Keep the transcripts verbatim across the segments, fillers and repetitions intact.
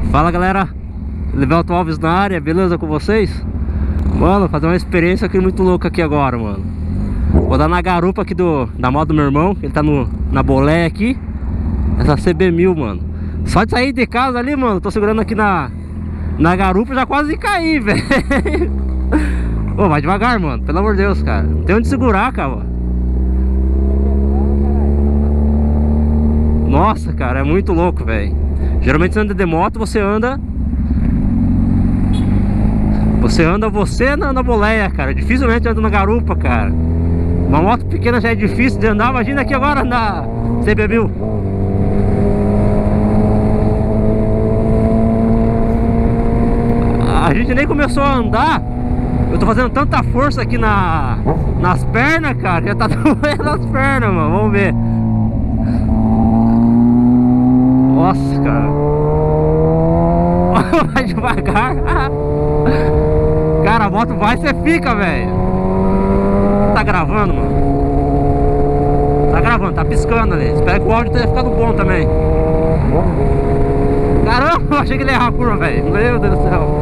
Fala galera, Livelton Alves na área, beleza com vocês? Mano, fazer uma experiência aqui muito louca aqui agora, mano. Vou dar na garupa aqui do, da moto do meu irmão, ele tá no, na boleia aqui. Essa C B mil, mano. Só de sair de casa ali, mano, tô segurando aqui na, na garupa, já quase caí, velho. Ô, vai devagar, mano, pelo amor de Deus, cara. Não tem onde segurar, cara. Nossa, cara, é muito louco, velho. Geralmente você anda de moto, você anda Você anda você na, na boleia, cara. Dificilmente anda na garupa, cara. Uma moto pequena já é difícil de andar. Imagina aqui agora na C B mil. A gente nem começou a andar. Eu tô fazendo tanta força aqui na, nas pernas, cara. Já tá doendo as pernas, mano. Vamos ver. Nossa, cara. Vai devagar. Cara, a moto vai, você fica, velho. Tá gravando, mano? Tá gravando, tá piscando ali. Espero que o áudio tenha ficado bom também. Caramba, achei que ele ia errar a curva, velho. Meu Deus do céu.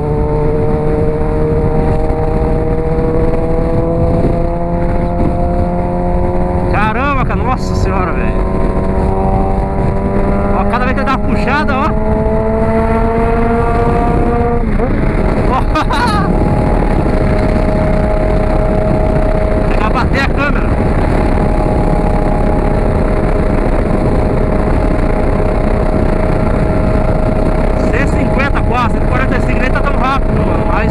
Caramba, cara, nossa senhora, velho. Ó, cada vez que ele dá uma puxada, ó. Vai bater a câmera. cento e cinquenta quase, cento e quarenta e cinco, nem tá tão rápido, mano, mas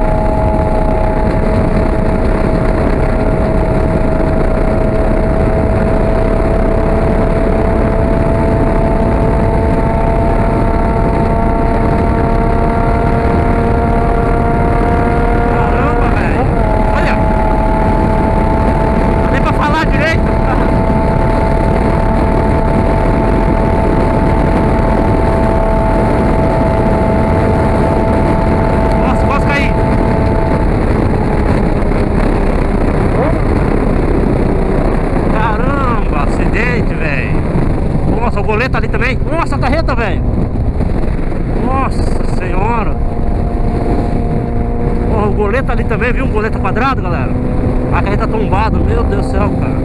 o goleta ali também. Nossa, a carreta, velho. Nossa senhora. Oh, o goleta ali também, viu? Um goleta quadrado, galera. A carreta tombada, meu Deus do céu, cara.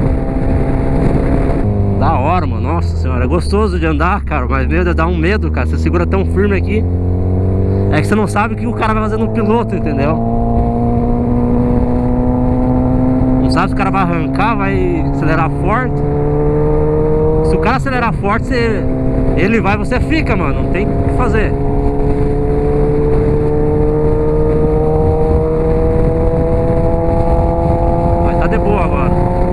Da hora, mano. Nossa senhora, é gostoso de andar, cara. Mas, meu Deus, dá um medo, cara. Você segura tão firme aqui. É que você não sabe o que o cara vai fazer no piloto, entendeu? Não sabe se o cara vai arrancar, vai acelerar forte. Se o cara acelerar forte, você, ele vai, você fica, mano. Não tem o que fazer. Mas tá de boa agora.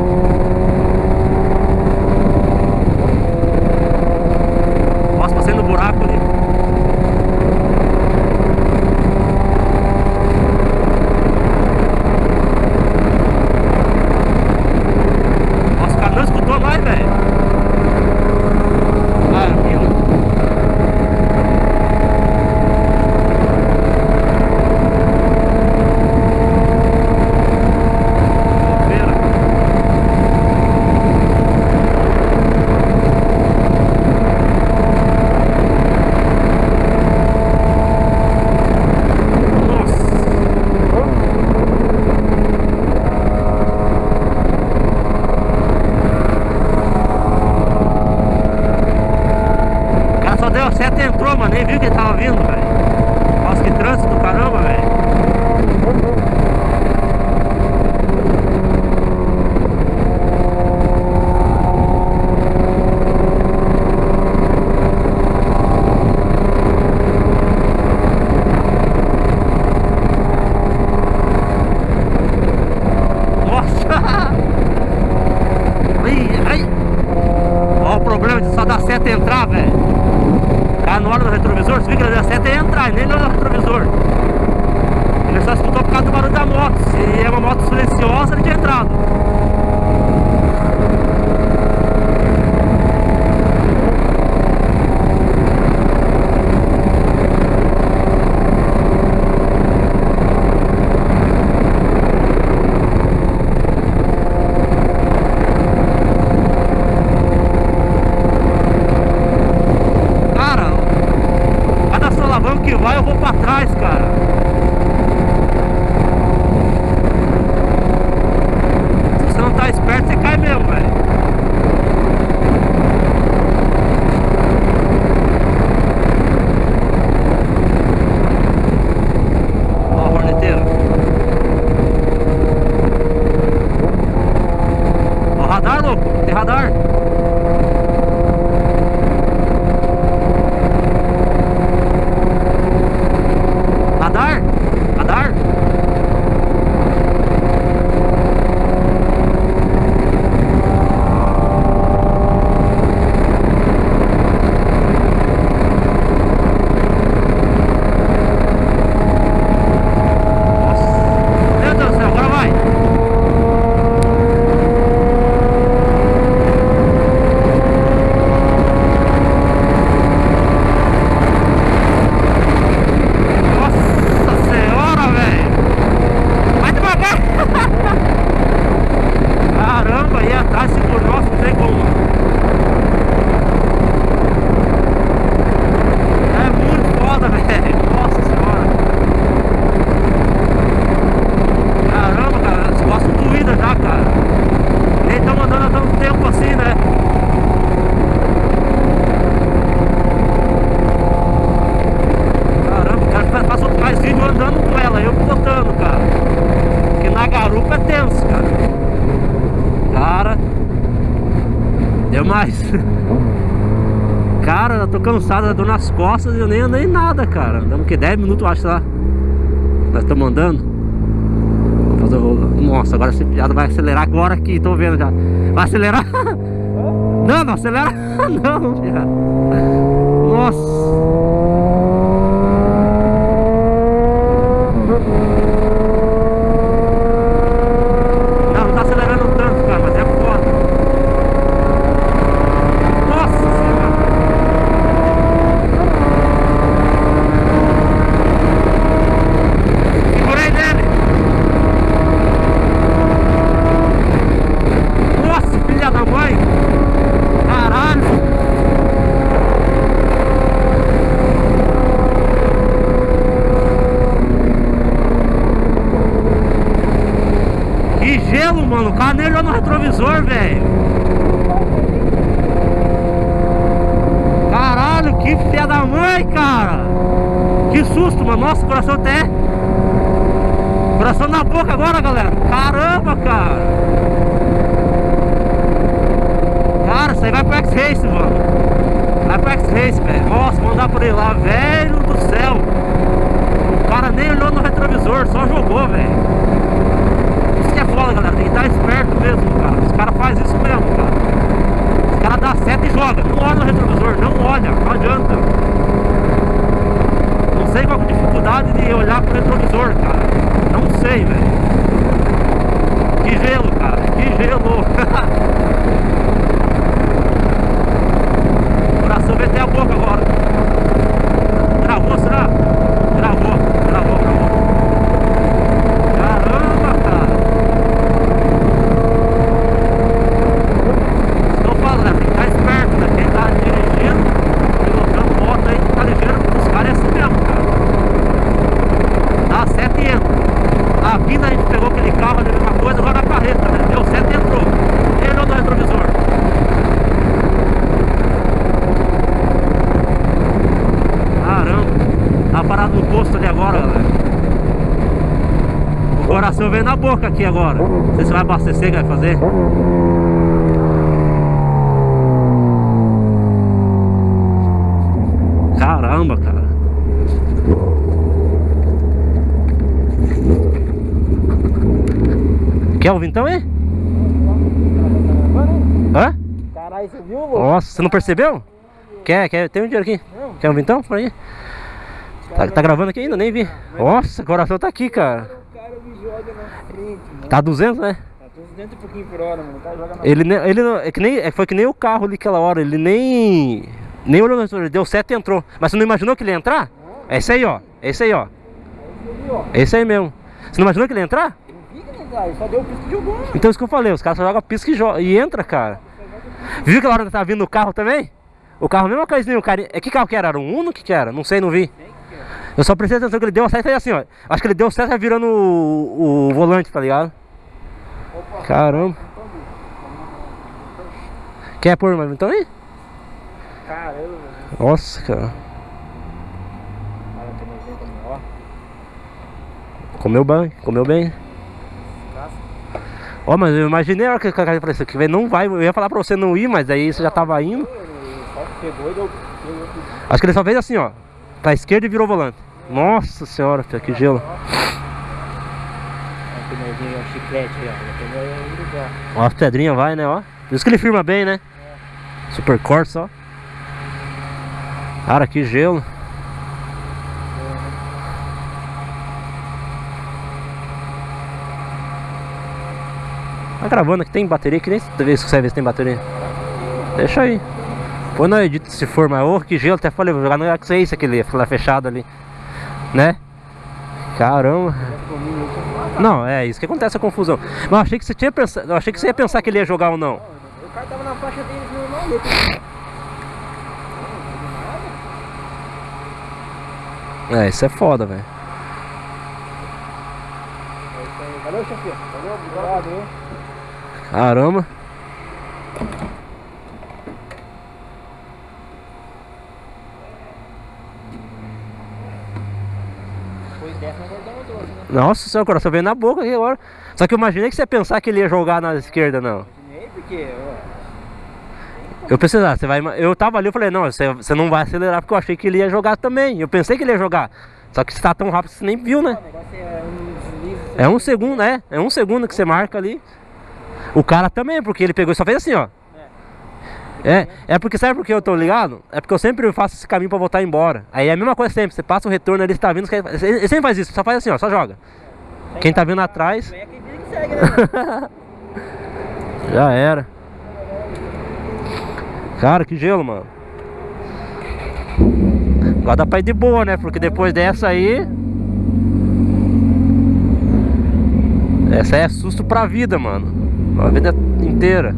Nossa, passei no buraco ali. Nossa, o cara não escutou mais, velho. Deu seta e entrou, mano, nem viu que ele tava vindo, velho. Nossa, que trânsito do caramba, velho. Nossa! Ai, ai. Olha o problema de só dar seta e entrar, velho. Cara, na hora do retrovisor, você viu que ele deu a seta e ia entrar, nem no retrovisor. Ele só escutou por causa do barulho da moto. Se é uma moto silenciosa, ele tinha entrado. cansado, dor nas costas e eu nem andei nada, cara. Andamos que dez minutos, eu acho, lá. Nós estamos andando. Vamos fazer o... Nossa, agora esse piada vai acelerar agora aqui, tô vendo já. Vai acelerar? Não, não acelera. Não, piada. Nossa. Mano, o carro nem olhou no retrovisor, velho. Caralho, que filha da mãe, cara. Que susto, mano. Nossa, o coração até... Coração na boca agora, galera. Caramba, cara. Cara, isso aí vai pro X-Race, mano. Vai pro X-Race, velho. Nossa, vamos andar por aí lá, velho do céu. O cara nem olhou no retrovisor, só jogou, velho. Que é foda, galera, tem que estar esperto mesmo, cara. Os caras fazem isso mesmo, cara. Os caras dão seta e jogam. Não olha no retrovisor, não olha, não adianta. Não sei qual é a dificuldade de olhar pro retrovisor, cara. Não sei, velho. Que gelo, cara, que gelo. O coração vem até a boca agora. Travou, será? Travou, travou, travou. Caramba, cara. Eu venho na boca aqui agora. Não sei se vai abastecer, que vai fazer. Caramba, cara. Quer ouvir então, hein? Hã? Caralho, você viu, mano? Nossa, você não percebeu? Quer, quer? Tem um dinheiro aqui. Quer ouvir então? Por aí. Tá, tá gravando aqui ainda? Nem vi. Nossa, o coração tá aqui, cara. Frente, tá duzentos, né? Tá duzentos e pouquinho por hora, mano. O cara joga na ele, ne, ele é que nem, foi que nem o carro ali aquela hora. Ele nem nem olhou no retrovisor. Ele deu seta e entrou. Mas você não imaginou que ele ia entrar? Não. É esse aí, ó. É esse aí, ó. É esse aí mesmo. Você não imaginou que ele ia entrar? Eu não vi que ele ia entrar. Ele só deu o pisco e jogou, mano. Então isso que eu falei. Os caras só jogam pisco e, joga, e entra, cara. Viu aquela hora que tava vindo o carro também? O carro, mesma coisinha. O cara, é que carro que era? Era um Uno que que era? Não sei, não vi. Eu só prestei atenção que ele deu a seta e assim, ó. Acho que ele deu seta virando o, o volante, tá ligado? Opa. Caramba. Quer pôr mais então aí? Caramba. Nossa, cara. Comeu bem, comeu bem. Ó, oh, mas eu imaginei a hora que o cara falou isso aqui, não vai. Eu ia falar pra você não ir, mas aí você já tava indo. Acho que ele só fez assim, ó. Pra esquerda e virou o volante. Nossa senhora, filho, que gelo. Ó, as pedrinhas vai, né, ó. Por isso que ele firma bem, né? É. Super Corsa, ó. Cara, que gelo. Tá gravando aqui, tem bateria, que nem vez que você vê se tem bateria. Deixa aí. Põe no edito se for, mas oh, que gelo, até falei, vou jogar no X-Race aquele, aquela fechada ali. Né? Caramba. Não, é isso que acontece a confusão. Mas eu achei que você tinha pensado, eu achei que você ia pensar que ele ia jogar ou não. O cara tava na faixa deles normal, né? É, isso é foda, velho. Valeu, chefe. Valeu, obrigado. Caramba. Nossa senhora, o coração veio na boca aqui agora. Só que eu imaginei que você ia pensar que ele ia jogar na esquerda, não. Imaginei porque, ó. Eu pensei, ah, você vai. Eu tava ali, eu falei, não, você, você não vai acelerar porque eu achei que ele ia jogar também. Eu pensei que ele ia jogar. Só que você tá tão rápido que você nem viu, né? O negócio é um deslize. É um segundo, é. É um segundo que você marca ali. O cara também, porque ele pegou e só fez assim, ó. É, é porque sabe por que eu tô ligado? É porque eu sempre faço esse caminho pra voltar embora. Aí é a mesma coisa sempre, você passa o retorno ali, você tá vindo, ele sempre faz isso, só faz assim, ó, só joga. Quem tá vindo atrás... É quem vira que segue, né? Já era. Cara, que gelo, mano. Agora dá pra ir de boa, né? Porque depois dessa aí... Essa aí é susto pra vida, mano. A vida inteira.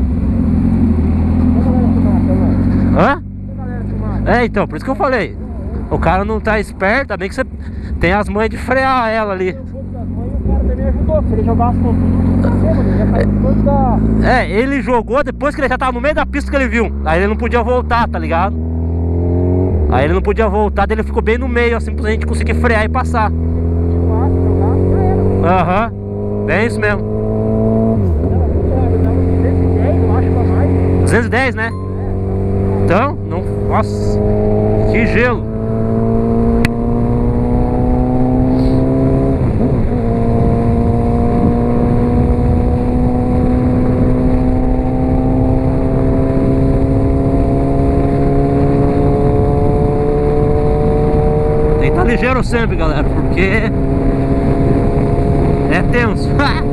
Hã? É, então, por isso que eu falei. O cara não tá esperto, também que você tem as manhas de frear ela ali. O cara também ajudou, se ele jogasse com tudo, ele já tá depois da... É, ele jogou depois que ele já tava no meio da pista que ele viu. Aí ele não podia voltar, tá ligado? Aí ele não podia voltar, daí ele ficou bem no meio, assim, pra gente conseguir frear e passar. Aham, uhum. Bem isso mesmo. duzentos e dez, né? Então, não... Nossa, que gelo. Tem que estar ligeiro sempre, galera, porque é tenso.